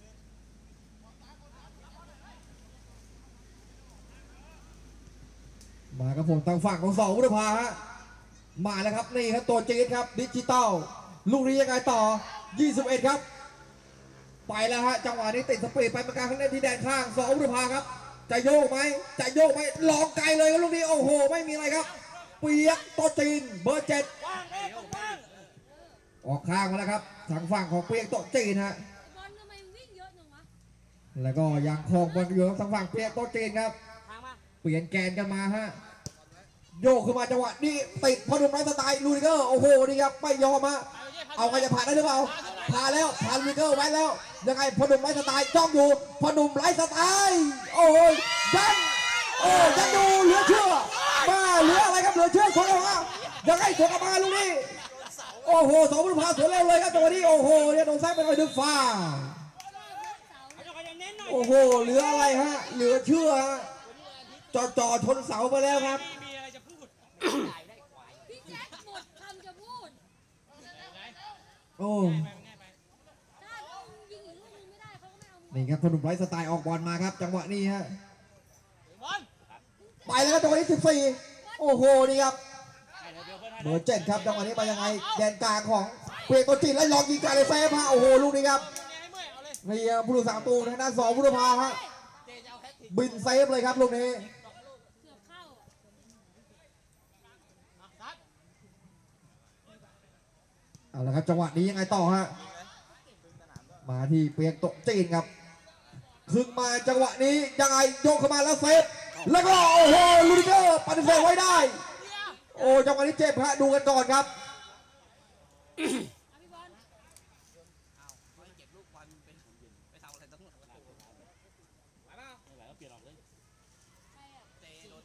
[SPEAKER 1] มาครับผมทางฝั่งของสองวุฒิภาฮะมาแล้วครับนี่ครับตัวจี๊ดครับดิจิตอลลูกนี้ยังไงต่อ 21 ครับ ไปแล้วฮะจังหวะนี้ติดสปีดไปประการข้างเล่นที่แดนข้างสองวุฒิภาครับจะโยกไหมลองไกลเลยครับลูกนี้โอ้โหไม่มีอะไรครับเปียกโตะจีนเบอร์ 7ออกข้างมาแล้วครับทางฝั่งของเปียกโตะจีนฮะ
[SPEAKER 3] บอลทำไมวิ่งเยอะจังวะ
[SPEAKER 1] แล้วก็ยังคงบอลอยู่ทางฝั่งเปียกโต๊ะจีนครับ
[SPEAKER 2] ทางมา
[SPEAKER 1] เปลี่ยนแกนกันมาฮะโยกขึ้นมาจังหวะนี้ติดพอดุมไร้สไตล์ลูดิเกอร์โอ้โหนี่ครับไม่ยอมฮะเอาใครจะผ่านได้หรือเปล่าผ่านแล้วผ่านลูดิเกอร์ไว้แล้วยังไงพอดุมไร้สไตล์จ้องอยู่พอดุมไร้สไตล์โอ้ยยังโอ้ยังอยู่เหลือเชื่อมาเหลืออะไรครับเหลือเชื่อสวนออกมายังไงสวนกลับมาลูกนี้โอ้โหสองบุญพาสวนเร็วเลยครับจังหวะนี้โอ้โหเนี่ยโดนแซงไปหน่อยดึงฟ้า
[SPEAKER 2] เอาจังหวะอย่างเน้นหน่อย
[SPEAKER 1] โอ้โหเหลืออะไรฮะเหลือเชื่อฮะจ่อชนเสาไปแล้วครับ
[SPEAKER 5] มีอะไรจะพูด
[SPEAKER 3] พี่แจ็คหมดคำจะพูด
[SPEAKER 1] โอ้
[SPEAKER 5] ง่ายไป
[SPEAKER 3] ถ้าเขายิงอีกลูกนึงไม่ได้เขาก็ไม่เอามือ
[SPEAKER 1] นี่ครับพนุมไร้สไตล์ออกบอลมาครับจังหวะนี้ฮะ
[SPEAKER 5] บอล
[SPEAKER 1] ไปแล้วครับจังหวะนี้14โอ้โหนี่ครับ
[SPEAKER 5] ให้เดี๋ยวเพื่อนให้
[SPEAKER 1] เบอร์7ครับจังหวะนี้ไปยังไงแดนกลางของเปียกโตจีนไล่ลองยิงการเลยเซฟฮะโอ้โหลูกนี้ครับ
[SPEAKER 5] ให้เมื่อยเอาเลย
[SPEAKER 1] นี่ผู้รักษาประตูทางด้าน2ผู้รักษาฮะ
[SPEAKER 5] เจจะเอาแฮตติ
[SPEAKER 1] บินเซฟเลยครับลูกนี้
[SPEAKER 3] เกือบเข้า
[SPEAKER 5] ซัด
[SPEAKER 1] เอาละครับจังหวะนี้ยังไงต่อฮะมาที่เปียกโตจีนครับขึ้นมาจังหวะนี้ยังไงโยกเข้ามาแล้วเซฟแล้วก็โอ้โหลูดิเกอร์ปฏิเสธไว้ได้ โอ้จังหวะนี้เจ็บฮะดูกันก่อนครับ
[SPEAKER 3] เอาพี่บอล
[SPEAKER 5] ไปเปล่า
[SPEAKER 2] ไม่ไหวก็เปลี่ยนออกเลย
[SPEAKER 3] ใครอ่ะ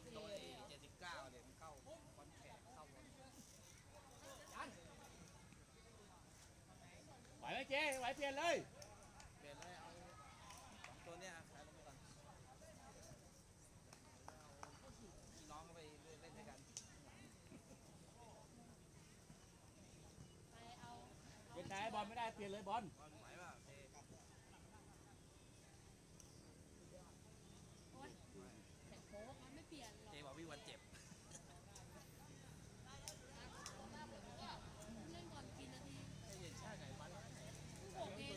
[SPEAKER 2] ไหวไหมเจ๊ไหวเปลี่ยนเลย
[SPEAKER 3] ไปเอา
[SPEAKER 2] เป็นไงบอลไม่ได้เปลี่ยนเลยบอล
[SPEAKER 3] โอ๊ยแต่โค้กมันไม่เปลี่ยนหรอก
[SPEAKER 6] เจบอกพี่วันเจ็บ
[SPEAKER 3] เล่นก่อนกินนาทีโอเค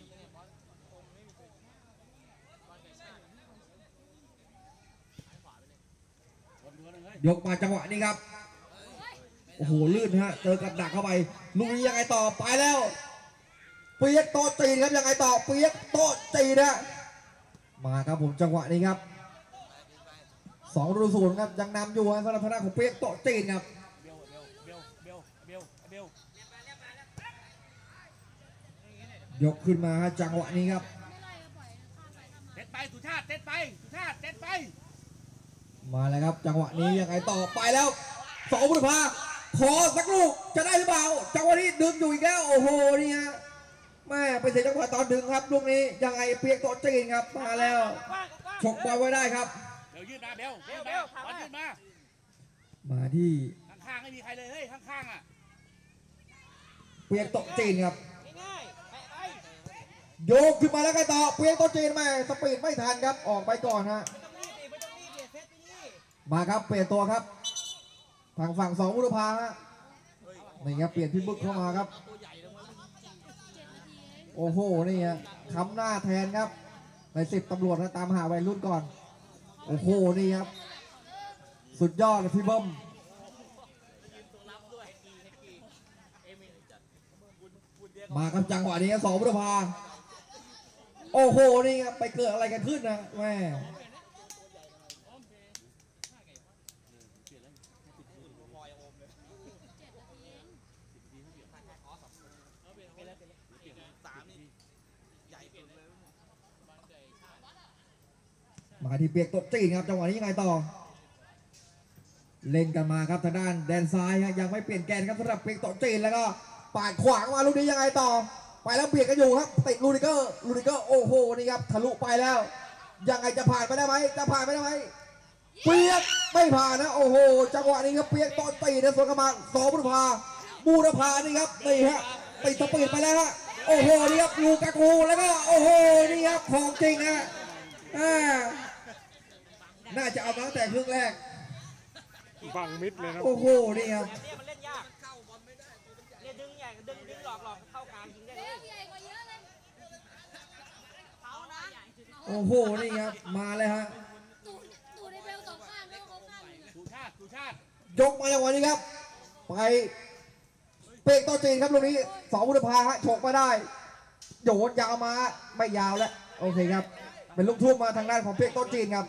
[SPEAKER 2] บอลดูกันเลย
[SPEAKER 1] ยกมาจังหวะนี้ครับ โอ้โหลื่นฮะเจอกับดักเข้าไปลูกนี้ยังไงต่อไปแล้วเปียกโตจีนครับยังไงต่อเปียกโตจีนนะมาครับผมจังหวะนี้ครับ2-0ครับยังนำอยู่ฮะสำหรับทางด้านของเปียกโตจีนครับ
[SPEAKER 2] เบลเบล
[SPEAKER 1] ยกขึ้นมาฮะจังหวะนี้ครับ
[SPEAKER 3] ไม่ไล่ก็ปล่อยข้ามไปข้ามมา
[SPEAKER 2] เต็ดไปสุชาติเต็ดไปสุชาติเต็ดไป
[SPEAKER 1] มาแล้วครับจังหวะนี้ยังไงต่อไปแล้ว2บุรพาขอสักลูกจะได้หรือเปล่าจังหวะนี้ดึงอยู่อีกแล้วโอ้โหนี่ฮะแม่ไปเสียจังหวะตอนดึงครับลูกนี้ยังไงเปียกโตจีนครับมาแล้ว
[SPEAKER 5] กว้าง
[SPEAKER 1] ฉกบอลไว้ได้ครับ
[SPEAKER 2] เบลยืดมาเบลบอลยืดมา
[SPEAKER 1] มาที่
[SPEAKER 2] ข้างๆไม่มีใครเลยเฮ้ยข้างๆอ่ะ
[SPEAKER 1] เปียกโตจีนครับ
[SPEAKER 5] ง่ายๆไป
[SPEAKER 1] โยกขึ้นมาแล้วไงต่อเปียกโตจีนแม่สปีดไม่ทันครับออกไปก่อนฮะ
[SPEAKER 5] ไม่ต้องรีบดิเซตนี่
[SPEAKER 1] มาครับเปลี่ยนตัวครับทางฝั่ง2บุรพาฮะนี่ครับเปลี่ยนพี่บึกเข้ามาครับ
[SPEAKER 3] 7 นาทีเอง
[SPEAKER 1] โอ้โหนี่ฮะค้ำหน้าแทนครับใน10ตำรวจนะตามหาวัยรุ่นก่อนโอ้โหนี่ครับสุดยอดเลยพี่เบิ้มมาครับจังหวะนี้ครับ2บุรพาโอ้โหนี่ครับไปเกิดอะไรกันขึ้นนะแม่
[SPEAKER 6] ใหญ่สุดเลย
[SPEAKER 1] มาที่เปียกตกจีนครับจังหวะนี้ยังไงต่อ เล่นกันมาครับทางด้านแดนซ้ายฮะยังไม่เปลี่ยนแกนครับสำหรับเปียกตกจีนแล้วก็ปาดขวางมาลูกนี้ยังไงต่อ ไปแล้วเบียดกันอยู่ครับติดลูดิเกอร์โอ้โหนี่ครับทะลุไปแล้วยังไงจะผ่านไปได้ไหมจะผ่านไปได้ไหมเปียกไม่ผ่านนะโอ้โหจังหวะนี้ครับเปียกตกจีนนะสวนกลับมา2บุรพานี่ครับนี่ฮะติดสปีดไปแล้วฮะโอ้โหนี่ครับลูกากูแล้วก็โอ้โหนี่ครับของจริงฮะน่าจะเอามาตั้งแต่ครึ่งแรก
[SPEAKER 4] บังมิดเลยนะ
[SPEAKER 1] โอ้โห นี่ครับ
[SPEAKER 5] แบบนี้มันเล่นยากเนี่ยดึงใหญ่ดึงหลอกเข้ากลางยิงได้
[SPEAKER 3] เบ
[SPEAKER 5] เลย
[SPEAKER 3] ลใหญ่กว่าเยอะเลย
[SPEAKER 5] เขานะ
[SPEAKER 1] โอ้โห นี่ครับ มาเลยฮะ
[SPEAKER 3] ตูดในเบลสองข้างแล้วเขาข้างหนึงอะ
[SPEAKER 2] สุชาติ
[SPEAKER 1] ยกมาอย่างวันนี้ครับ ไปเปกโตจีนครับลูกนี้2บุรพาฮะฉกมาได้ โยนยาวมา ไม่ยาวแล้ว โอเคครับเป็นลูกทุ่งมาทางด้านของเปียกโต๊ะจีนครับ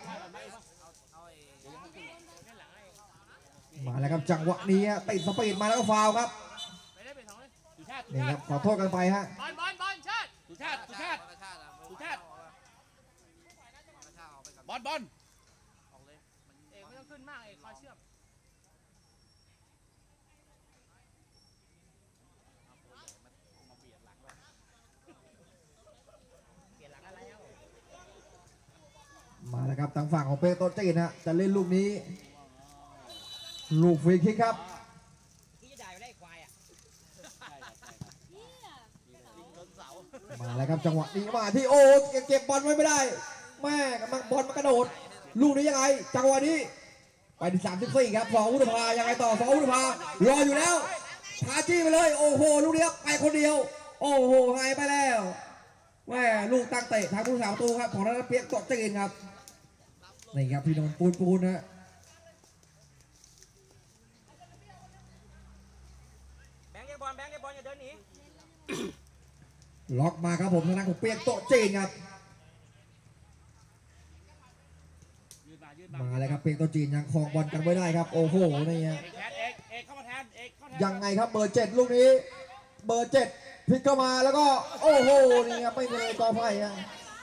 [SPEAKER 1] มาแล้วครับจังหวะนี้ติดสปีดมาแล้วก็ฟาวครับ
[SPEAKER 5] ไปได้ไปสองเลยสุชาติ
[SPEAKER 1] นี่ครับขอโทษกันไปฮะ
[SPEAKER 5] บอลชาติสุชาติสุชาติสุชาติบอลเอกไม่ต้องขึ้นมากเอกคอยเชื่อมเปลี่ยนหลังอะไรแล้ว
[SPEAKER 1] มาแล้วครับทางฝั่งของเปียกโต๊ะจีนฮะจะเล่นลูกนี้ลูกฟรีคิกครับ
[SPEAKER 2] ที่จะได้ไปได้ควายอ่ะ
[SPEAKER 3] เนี่ย
[SPEAKER 1] มาแล้วครับจังหวะนี้มาที่โอ้เก็บบอลไว้ไม่ได้แม่บอลมันกระโดดลูกนี้ยังไงจังหวะนี้ไปที่34ครับ2 อุตภายังไงต่อ2 อุตภารออยู่แล้วพาจี้ไปเลยโอ้โหลูกนี้ไปคนเดียวโอ้โหหายไปแล้วแม่ลูกตั้งเตะทางผู้สาวตูครับของนักเปียกโต๊ะจีนครับนี่ครับพี่นนท์ปูนนะ
[SPEAKER 2] แบงค์เรียกบอลอย่าเดินหนี
[SPEAKER 1] ล็อกมาครับผมทางด้านของเปียกโต๊ะจีนครับมาเลยครับเปียกโต๊ะจีนยังครองบอลกันไม่ได้ครับโอ้โหนี่ฮะ
[SPEAKER 5] แทนเอกเข้ามาแทนเอกเข้ามาแทน
[SPEAKER 1] ยังไงครับเบอร์7ลูกนี้เบอร์7พลิกเข้ามาแล้วก็โอ้โหนี่ครับไม่เลยกอไผ่ฮะ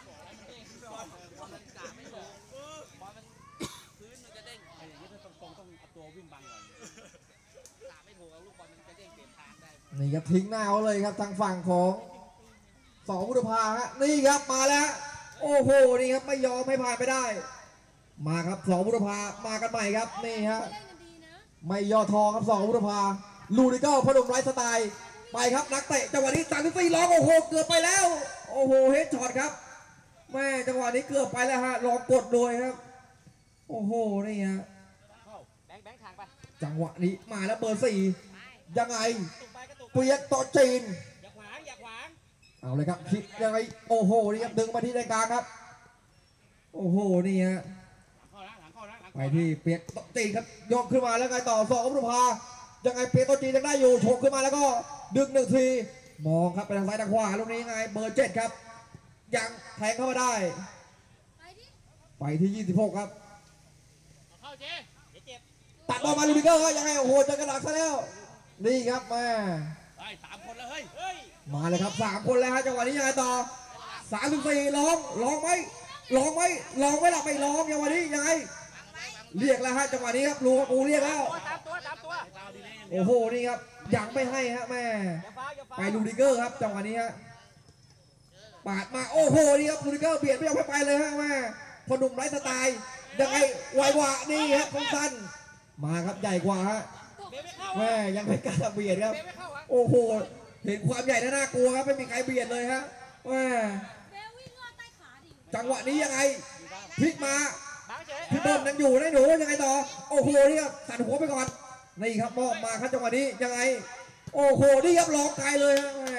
[SPEAKER 6] พื้นมันจะเด้ง
[SPEAKER 5] ไอ้อย่างนี้ต้องเอาตัววิ่งบังก่อน
[SPEAKER 6] กะไม่ถูกเอาลูกบอลมันจะเด้งเปลี่ยนทางได้
[SPEAKER 1] นี่ครับทิ้งหน้าเขาเลยครับทางฝั่งของ2 อุตภาฮะนี่ครับมาแล้วโอ้โหนี่ครับไม่ยอมให้ผ่านไปได้ มาครับ2 อุตภามากันใหม่ครับนี่ฮะ
[SPEAKER 3] เล่นกันดีนะ
[SPEAKER 1] ไม่ย่อทอครับ2 อุตภาลูดิเกิลพนมไร้สไตล์ไปครับนักเตะจังหวะนี้34ล็อกโอ้โหเกือบไปแล้วโอ้โหเฮดช็อตครับแม่จังหวะนี้เกือบไปแล้วฮะลองกดโดยครับโอ้โหนี่ฮะ
[SPEAKER 2] แบงค์ทางไป
[SPEAKER 1] จังหวะนี้มาแล้วเบอร์4ยังไง
[SPEAKER 2] ตุกไปก็ตุกไป
[SPEAKER 1] เปียกโต๊ะจีน
[SPEAKER 2] อย่าขวาง
[SPEAKER 1] เอาเลยครับคิดยังไงโอ้โหนี่ครับดึงมาที่ในกลางครับโอ้โหนี่ฮะ
[SPEAKER 5] หลังเข้านะ
[SPEAKER 1] ไปที่เปียกโต๊ะจีนครับยกขึ้นมาแล้วไงต่อ2 อุตภายังไงเปียกโต๊ะจีนยังได้อยู่โฉกขึ้นมาแล้วก็ดึง1 ทีมองครับไปทางซ้ายทางขวาลูกนี้ยังไงเบอร์7ครับยังแทงเข้ามาได้
[SPEAKER 3] ไปดิ
[SPEAKER 1] ไปที่26ครับ
[SPEAKER 5] เข้าเจ
[SPEAKER 2] เดี๋ยวเจ็บ
[SPEAKER 1] ตัดบอลมาลูดิเกอร์ยังไงโอ้โหเจอกระดักซะแล้วนี่ครับแม่
[SPEAKER 5] ไอ้3 คนแล้วเฮ้ย
[SPEAKER 1] มาเลยครับ3 คนแล้วฮะจังหวะนี้ยังไงต่อ34ร้องไหมร้องไหมร้องไหมล่ะไม่ร้องจังหวะนี้ยังไงเรียกแล้วฮะจังหวะนี้ครับลูกกูเรียกแล้ว
[SPEAKER 2] ตามตัว
[SPEAKER 1] โอ้โหนี่ครับยังไม่ให้ฮะแม่
[SPEAKER 2] อย่าฟ้า
[SPEAKER 1] ไปลูดิเกอร์ครับจังหวะนี้ฮะปาดมาโอ้โหนี่ครับลูดิเกอร์เบียดไม่ยอมให้ไปเลยฮะแม่พอหนุ่มไร้สไตล์ยังไงไวกว่านี่ครับสั้นๆมาครับใหญ่กว่าฮะ
[SPEAKER 2] เบไม่เข้า
[SPEAKER 1] แม่ยังไม่กล้าเบียดครับ
[SPEAKER 2] เบไม่เข้าอ่ะ
[SPEAKER 1] โอ้โหเห็นความใหญ่น่ากลัวครับไม่มีใครเบียดเลยฮะแม่
[SPEAKER 3] เบลวิ่งลอดใต้ขาดิ
[SPEAKER 1] จังหวะนี้ยังไงพลิกมา
[SPEAKER 2] บางเฉย
[SPEAKER 1] พี่บอลยังอยู่นะหนูยังไงต่อโอ้โหนี่ครับสั่นหัวไปก่อนนี่ครับมอบมาครับจังหวะนี้ยังไงโอ้โหนี่ครับร้องไกลเลยฮะแม่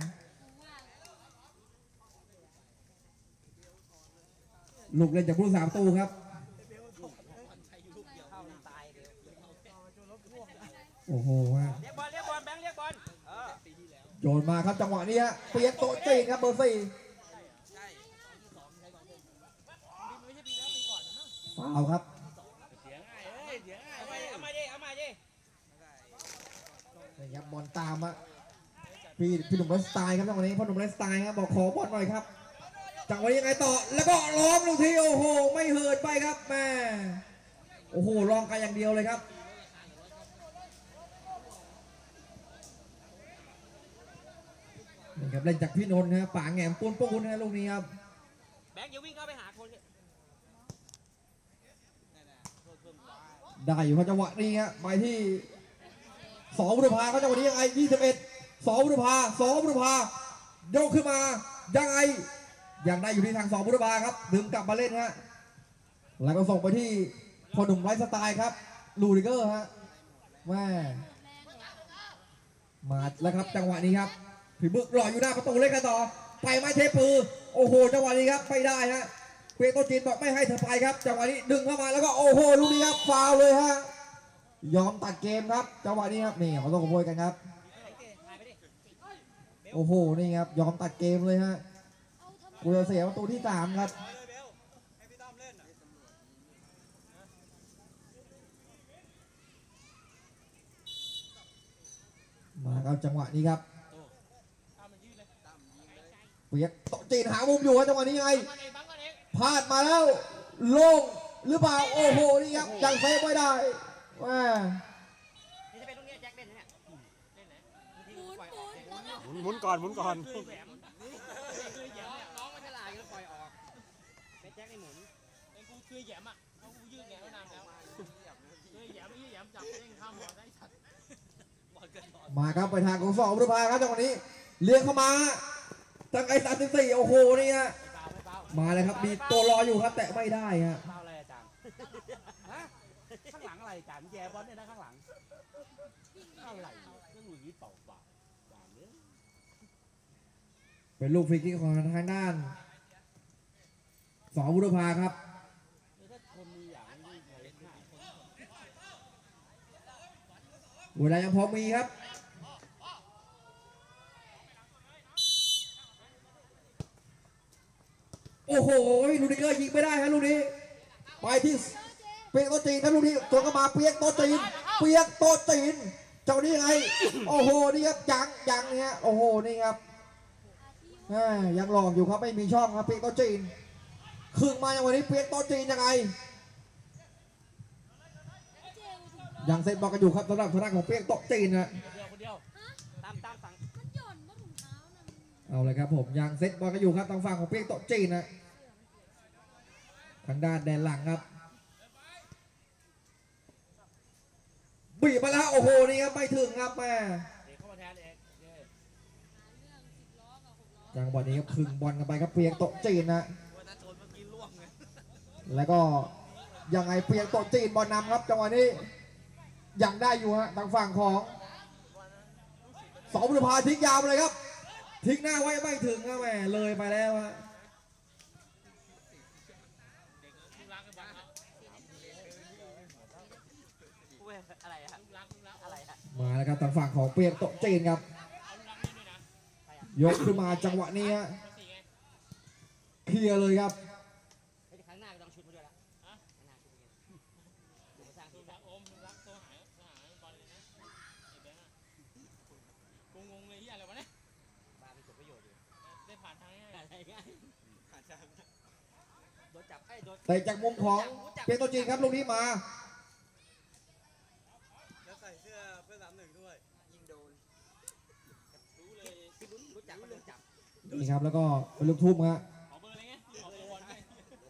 [SPEAKER 3] กูว่า
[SPEAKER 1] ลูกเล่นจากผู้สามตูครับ
[SPEAKER 2] เข้าตายเดี๋ยว
[SPEAKER 1] โอ้โหฮะ
[SPEAKER 2] เรียกบอลแบงค์เรียกบอล
[SPEAKER 1] โยนมาครับจังหวะนี้ฮะเปียกโต๊ะจีนครับเบอร์4ฟาวครับ
[SPEAKER 5] เสียง่ายเสียง่าย
[SPEAKER 2] เอามาดิ
[SPEAKER 1] นี่ครับบอลตามอะพี่หนุ่มไลฟ์สไตล์ครับจังหวะนี้พ่อหนุ่มไลฟ์สไตล์ครับบอกขอบอลหน่อยครับจังหวะนี้ยังไงต่อแล้วก็ล้อมลูกทีโอ้โหไม่เหินไปครับแม่โอ้โหลองกันอย่างเดียวเลยครับนี่ครับเล่นจากพี่นนท์นะป่าแหงมปูนนะลูกนี้ครับ
[SPEAKER 2] แบงค์อย่าวิ่งเข้าไปหาคน
[SPEAKER 1] ได้อยู่ครับจังหวะนี้ฮะไปที่2 บุรพาเขาจังหวะนี้ยังไง21 2 บุรพา2 บุรพายกขึ้นมายังไงยังได้อยู่ที่ทาง2 บุรพาครับดึงกลับมาเล่นฮะแล้วก็ส่งไปที่พอหนุ่มไลฟ์สไตล์ครับลูดิเกอร์ฮะแม่มาแล้วครับจังหวะนี้ครับผีบึกรออยู่หน้าประตูเล่นกันต่อไปไม้เทปือโอ้โหจังหวะนี้ครับไม่ได้ฮะเปียโตจีนบอกไม่ให้เธอไปครับจังหวะนี้ดึงเข้ามาแล้วก็โอ้โหลูกนี้ครับฟาวเลยฮะยอมตัดเกมครับจังหวะนี้ครับนี่เขาต้องขโมยกันครับโอ้โหนี่ครับยอมตัดเกมเลยฮะ
[SPEAKER 3] เอาทำไม
[SPEAKER 1] กูจะเสียประตูที่3ครับ
[SPEAKER 2] เ
[SPEAKER 1] มาครับจังหวะนี้ครับ
[SPEAKER 5] ตามมันยืดเลย
[SPEAKER 1] เปียกโตะจีนหามุมอยู่ครับจังหวะนี้ไง
[SPEAKER 5] บังกันเองบังกันเอง
[SPEAKER 1] พลาดมาแล้วโล่งหรือเปล่าโอ้โหนี่ครับยังเซฟไม่ได้ว้า
[SPEAKER 2] นี่จะเป็นตรงนี้แจ็คเล่นนะเนี่ย
[SPEAKER 5] เล่นไหน
[SPEAKER 3] หมุนแล้วก็
[SPEAKER 4] หมุนก่อนหมุนก่อน
[SPEAKER 5] คือแหลมคือแหลมเนี่ย
[SPEAKER 2] น้องมันจะลายก็ปล่อยออกเป็นแจ็คในหมุน
[SPEAKER 5] ไอ้กูคือแหลมอ่ะเขากูยืดแหลมไว้นานแล้วคือแหลมไม่ใช่แหลมจับเองข้ามหัวได้สัตว์
[SPEAKER 1] มาครับไปทางของสองบุรพาครับจังหวะนี้เลี้ยงเข้ามาตั้งไอ้34โอ้โหนี่ฮะ
[SPEAKER 2] ไม่เบาไม่เบา
[SPEAKER 1] มาเลยครับมีตัวรออยู่ครับแต่ไม่ได้ฮะ
[SPEAKER 2] เบาอะไรอาจารย์ฮะข้างหลังอะไรอาจารย์แย่บอลเนี่ยนะข้างหลังอะไรเรื่องหลุยส์เปล่าเปล่าเนี่ย
[SPEAKER 1] เป็นลูกฟรีคิกของทางด้านสองบุรพาครับ
[SPEAKER 2] ถ้าคนมีอย่างนี้ใครง่าย
[SPEAKER 1] เวลายังพอมีครับโอ้โหลูกนี้ก็ยิงไม่ได้ฮะลูกนี้ไปที่เปียกโตะจีนครับลูกนี้ตัวก็มาเปียกโตะจีนเปียกโตะจีนเจ้านี่ไงโอ้โหนี่ครับยังเนี่ยโอ้โหนี่ครับยังหลอกอยู่ครับไม่มีช่องครับเปียกโตะจีนครึ่งมาอย่างวันนี้เปียกโตะจีนยังไงยังเซตบอลกันอยู่ครับสำหรับทางด้านของเปียกโตะจีนนะ
[SPEAKER 2] คนเดียวตามฝั่ง
[SPEAKER 3] มันหย่อนว่าถุงเท้านะ
[SPEAKER 1] เอาเลยครับผมยังเซตบอลกันอยู่ครับทางฝั่งของเปียกโตะจีนนะทางด้านแดนหลังครับบีบมาแล้วโอ้โหนี่ครับไม่ถึงครับแม่
[SPEAKER 2] เด็กเข้ามาแทนเอง
[SPEAKER 3] หาเรื่อง10 ล้อกับ6 ล้อ
[SPEAKER 1] จังหวะนี้ครับครึ่งบอลกันไปครับเปียกโตะจีนนะ
[SPEAKER 6] วันนั้นชนเมื่อกี้ล่วงไง
[SPEAKER 1] แล้วก็ยังไงเปียกโตะจีนบอลนำครับจังหวะนี้ยังได้อยู่ฮะทางฝั่งของสองบุรพาทิ้งยาวไปเลยครับทิ้งหน้าไว้ไม่ถึงครับแม่เลยไปแล้วฮะ
[SPEAKER 5] ลูกรักกันบ้าง
[SPEAKER 2] เว้ยอะไรอะ
[SPEAKER 5] ลูกรัก
[SPEAKER 2] อะไรอะ
[SPEAKER 1] มาแล้วครับทางฝั่งของเปียกโตะจีนครับ
[SPEAKER 5] เอาลูกรักนี่ด้วยนะ
[SPEAKER 1] ยกขึ้นมาจังหวะนี้ฮะ
[SPEAKER 5] ตัวสี่ไง
[SPEAKER 1] เคลียร์เลยครับ
[SPEAKER 2] ไอ้ครั้งหน้าก็ต้องชุดมาด้วยละ
[SPEAKER 5] ฮะ
[SPEAKER 2] ครั้งหน้าชุดมาดูมาสร้าง
[SPEAKER 5] ลู
[SPEAKER 2] ที
[SPEAKER 5] ก
[SPEAKER 2] ม
[SPEAKER 5] รักอมลูกรักตัวหายบอลเลยนะไอ้แบงค์อะกูงงเลยที่อะไรวะเนี่ย
[SPEAKER 2] บ้ามีผลประโยชน์อยู่
[SPEAKER 5] ได้ผ่านทางนี้
[SPEAKER 2] อะไรง่ายโดนจับไอ้โดน
[SPEAKER 1] แต่จากมุมของเปียกโตะจีนครับลูกนี้มา
[SPEAKER 6] แล้วใส่เสื้อเพื่อน31ด้วย ยิงโดน
[SPEAKER 5] รู้เลย
[SPEAKER 2] ที่รู้จักก็โดนจับ
[SPEAKER 1] นี่ครับแล้วก็เป็นลูกทุ่มฮะ
[SPEAKER 5] ขอเบอร์เลยไงขอเบอร์บอลไง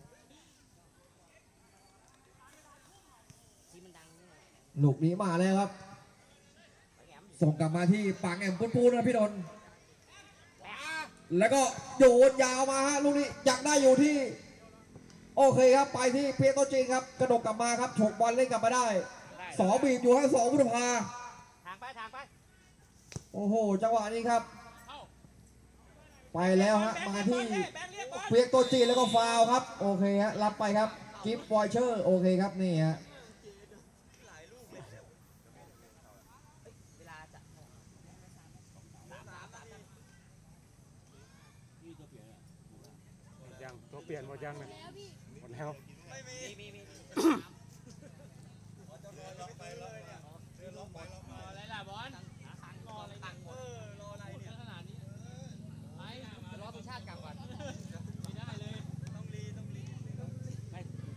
[SPEAKER 2] ทีมมันดังนี่ไง
[SPEAKER 1] ลูกนี้มาแล้วครับ
[SPEAKER 2] ไปแหม
[SPEAKER 1] ส่งกลับมาที่ปางแอมปูนๆนะพี่นนท์
[SPEAKER 2] แปะ
[SPEAKER 1] แล้วก็โยนยาวมาฮะลูกนี้อยากได้อยู่ที่โอเคครับไปที่เปียโตะจีนครับกระดกกลับมาครับฉกบอลเล่นกลับมาได้สองบีบอยู่ฮะสองบุรพา
[SPEAKER 2] ทางไป
[SPEAKER 1] โอ้โหจังหวะนี้ครับ
[SPEAKER 5] เข้า
[SPEAKER 1] ไปแล้วฮะมาที่
[SPEAKER 5] แบงค์เรียกบอล
[SPEAKER 1] เปียกโตะจีนแล้วก็ฟาวล์ครับโอเคฮะรับไปครับกิฟต์วอยเชอร์โอเคครับนี่ฮะ
[SPEAKER 2] เวลาจะยืดตัวเปลี่ยน
[SPEAKER 4] ยังตัวเปลี่ยนหมดยังเนี่ย
[SPEAKER 3] แล้วพี่
[SPEAKER 4] หมดแล้ว
[SPEAKER 2] มี
[SPEAKER 5] อะไรล่ะบอลรออะไรตังหมดรออะไรเนี่ยขนาดนี้ไป
[SPEAKER 2] รอตัวชาติกลับก่อน
[SPEAKER 5] ไม่ได้เลย
[SPEAKER 6] ต้องรี
[SPEAKER 2] ไม่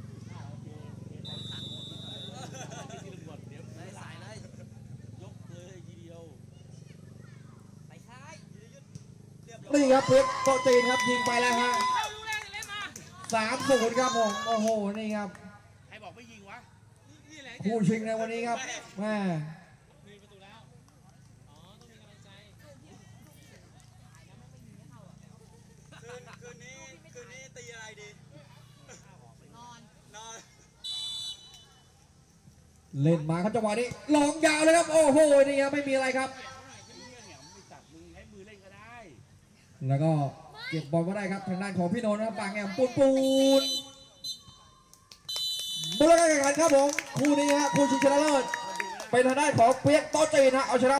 [SPEAKER 6] ได้สายเลย
[SPEAKER 2] ยกเลยทีเดียวไปซ้าย
[SPEAKER 1] นี่ครับเปียกโตะจีนครับยิงไปแล้วฮะ
[SPEAKER 5] เข้าลูกแรกเล่นมา
[SPEAKER 1] 3-0ครับผมโอ้โหนี่ครับ
[SPEAKER 6] ใครบอกไม่ยิงวะ
[SPEAKER 5] นี่แหละ
[SPEAKER 1] คู่ชิงในวันนี้ครับแม่
[SPEAKER 5] มีประตูแล้วอ๋อต้องมีกำลังใจ
[SPEAKER 6] คืนนี้ตีอะไรดี นอน
[SPEAKER 1] เล่นมาครับจังหวะนี้ลองยาวเลยครับโอ้โหนี่ครับไม่มีอะไรครับ แล้วก็เก็บบอลมาได้ครับทางด้านของพี่โนนท์นะครับปางแอมปูนบุรการแข่งขันครับผมคู่นี้ฮะคู่ชิงชนะเลิศเป็นทางด้านของเปียกโตะจีนฮะเอาชนะ